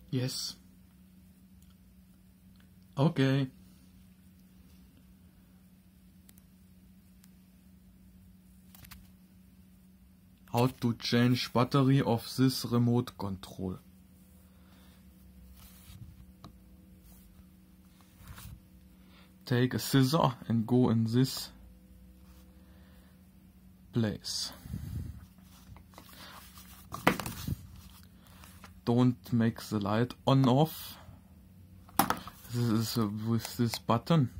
Yes. Okay. How to change battery of this remote control. Take a scissor and go in this place. Don't make the light on off. This is with this button.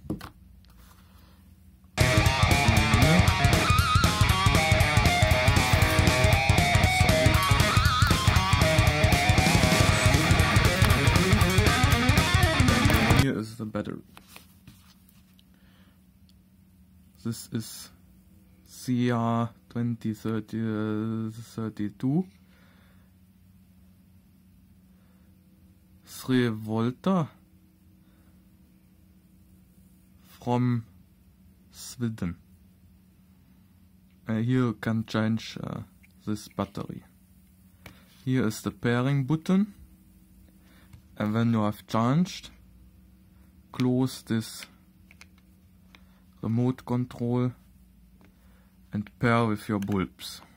Here is the battery. This is CR2032. 3 volt from Sweden. Here you can change this battery. Here is the pairing button, and when you have changed, close this remote control and pair with your bulbs.